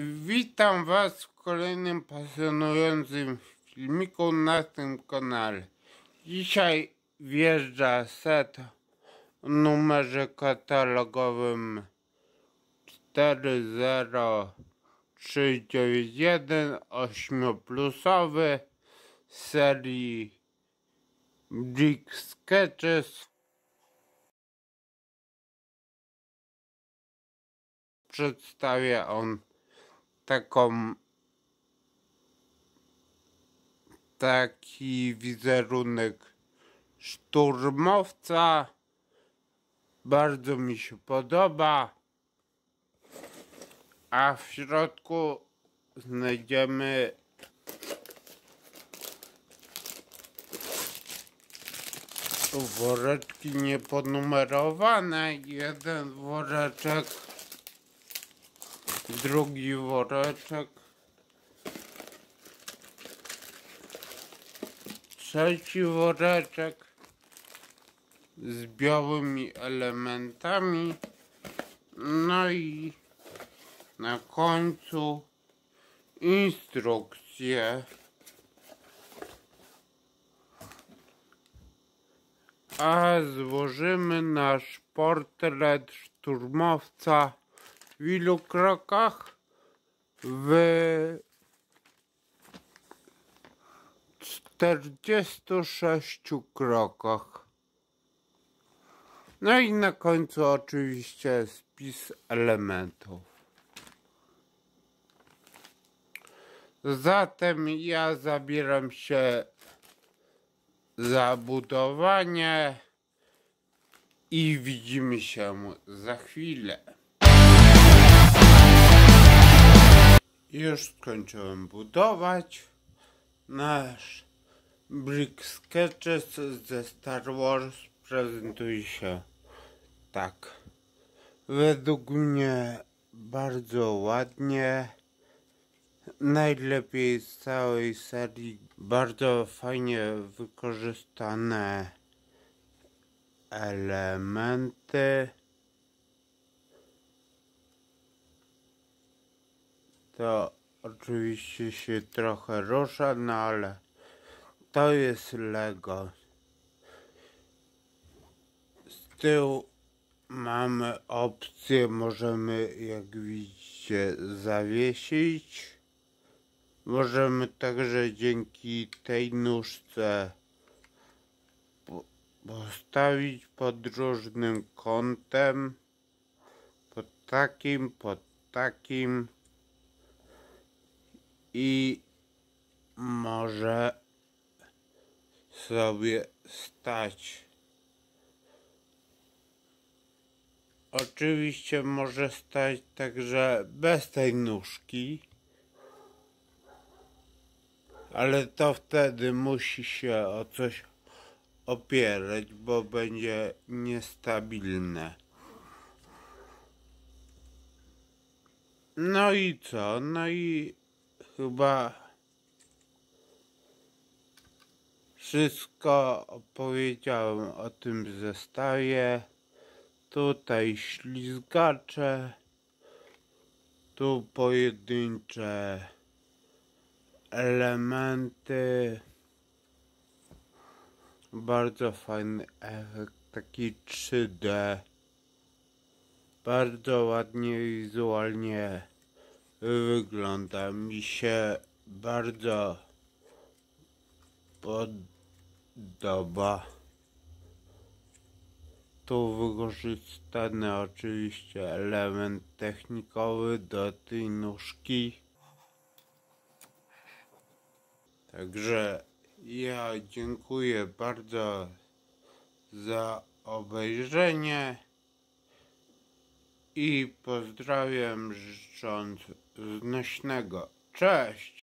Witam Was w kolejnym pasjonującym filmiku na tym kanale. Dzisiaj wjeżdża set o numerze katalogowym 40391 8-plusowy z serii Brick Sketches. Przedstawia on taki wizerunek szturmowca. Bardzo mi się podoba, a w środku znajdziemy woreczki nieponumerowane. Jeden woreczek, drugi woreczek, trzeci woreczek z białymi elementami, no i na końcu instrukcje. A złożymy nasz portret szturmowca w ilu krokach? W 46 krokach. No i na końcu oczywiście spis elementów. Zatem ja zabieram się za budowanie i widzimy się za chwilę. Już skończyłem budować. Nasz Brick Sketches ze Star Wars prezentuje się tak. Według mnie bardzo ładnie. Najlepiej z całej serii. Bardzo fajnie wykorzystane elementy. To oczywiście się trochę rusza, no ale to jest Lego. Z tyłu mamy opcję, możemy, jak widzicie, zawiesić. Możemy także dzięki tej nóżce postawić pod różnym kątem. Pod takim. I może sobie stać. Oczywiście może stać także bez tej nóżki, ale to wtedy musi się o coś opierać, bo będzie niestabilne. No i co? No i chyba wszystko opowiedziałem o tym zestawie. Tutaj ślizgacze, tu pojedyncze elementy. Bardzo fajny efekt, taki 3D. Bardzo ładnie wizualnie wygląda. Mi się bardzo podoba. Tu wykorzystany oczywiście element technikowy do tej nóżki. Także ja dziękuję bardzo za obejrzenie i pozdrawiam, życząc znośnego. Cześć!